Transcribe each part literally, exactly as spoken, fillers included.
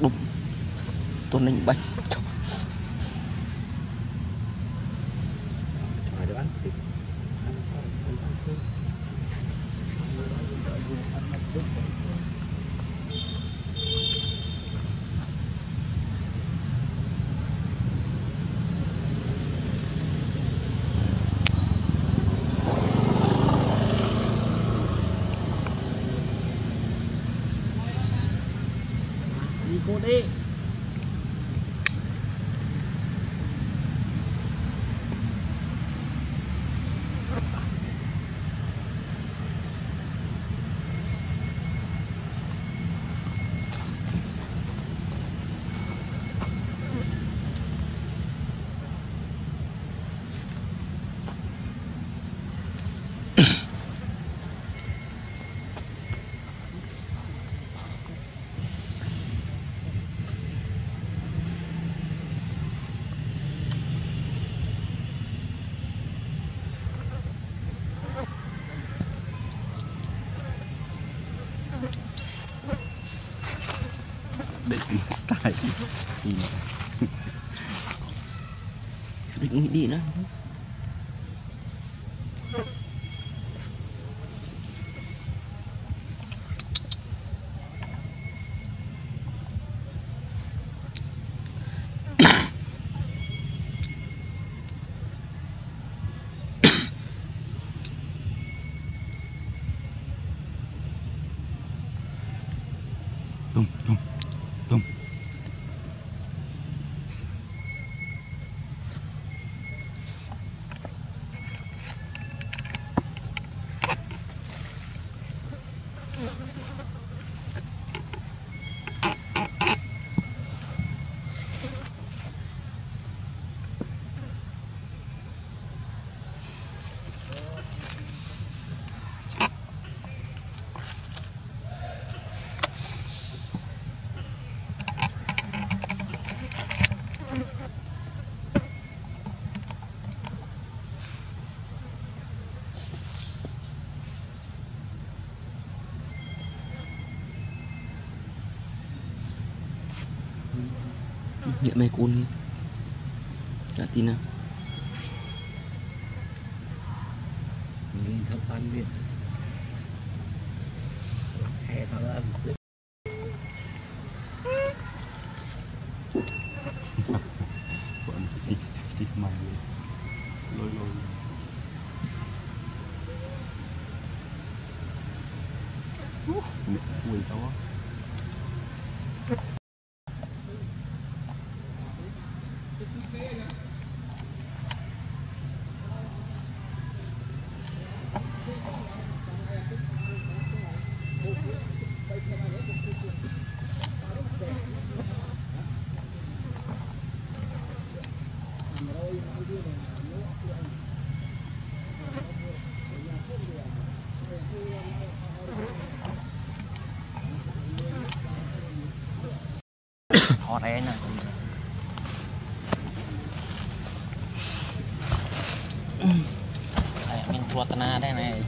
đục tuần ninh bánh đi cô đi. style ini sedikit ngidi nah tung tung tung nhẹ mày cun đi đã tin nào mình thấp ăn biết hè thằng ăn bọn tích tích mày lôi lôi mẹ quỳ tao họ đây nè mình thua tana đây này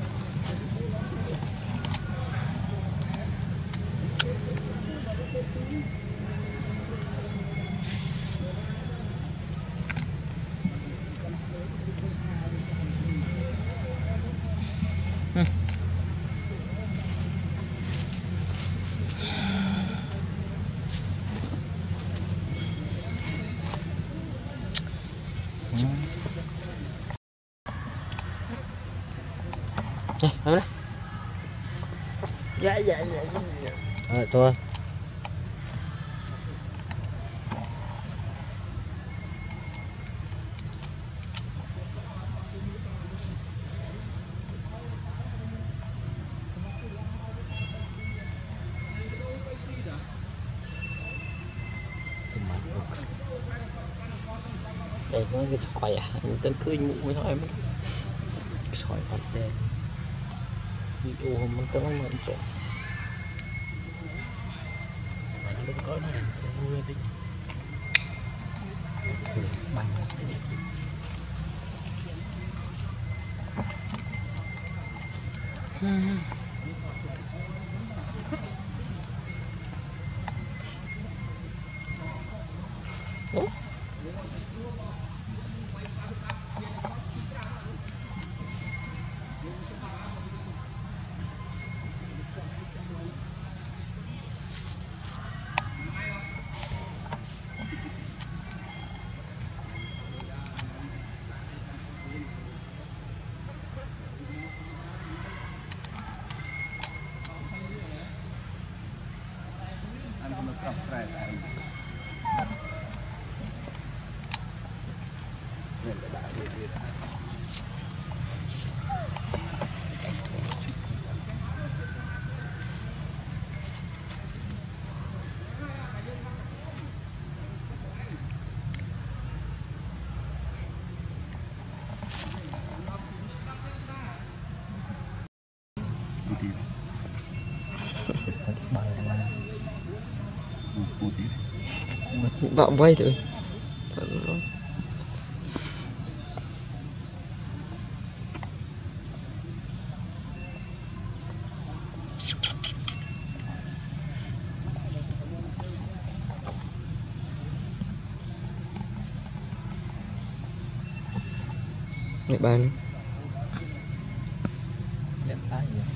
Đây, đây. dạ dạ dạ ờ thôi đây có cái sỏi à tên khơi mũ mới thôi mấy cái sỏi vật đây video hôm nó tới mà chỗ mà nó có này mưa đi bằng Bạo vay thôi. Mẹ bàn đẹp tay vậy.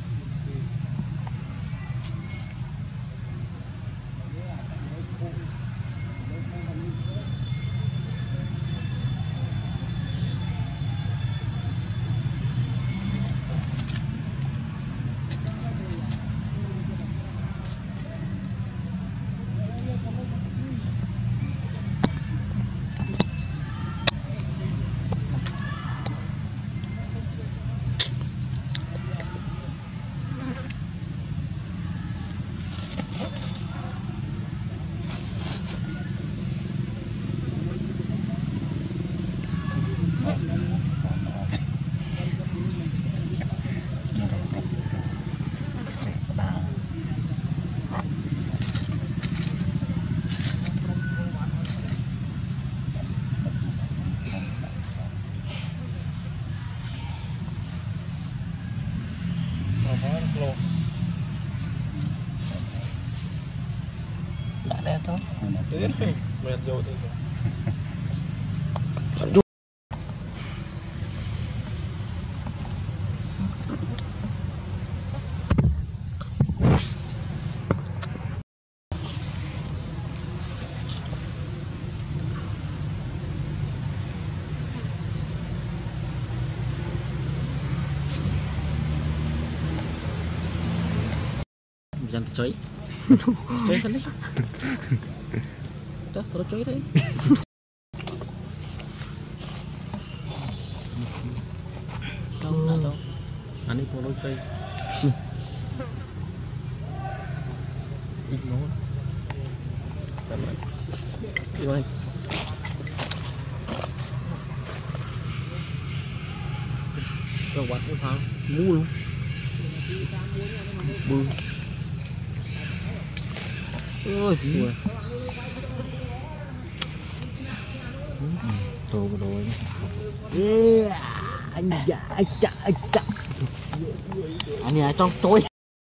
Đã đen thôi. Men vô thì Jangan tercoy. Coy sana. Dah tercoy tadi. Tahu nak tahu. Ani pun tercoy. Ignore. Kamera. Iwan. Kau buat apa? Mulu. Bulu. Ôi trời. Tô rồi. Yeah, anh dạ anh dạ anh dạ. Anh ở trong tối.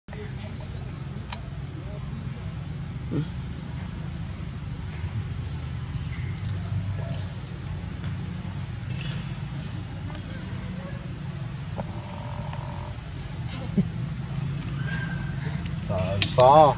Trời to.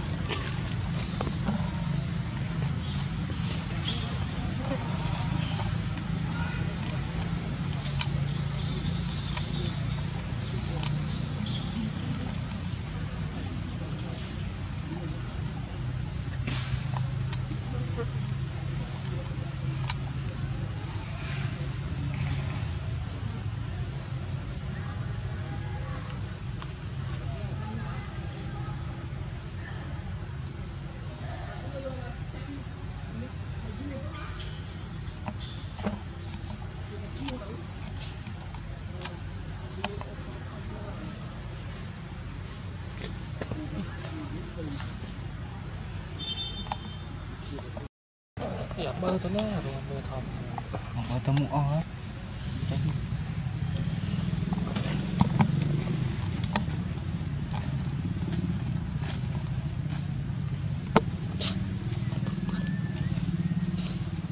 Ya bơ tôi nè rồi bơ thầm. Ở trong mũ o á.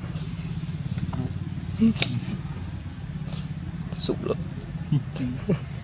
sụp luôn.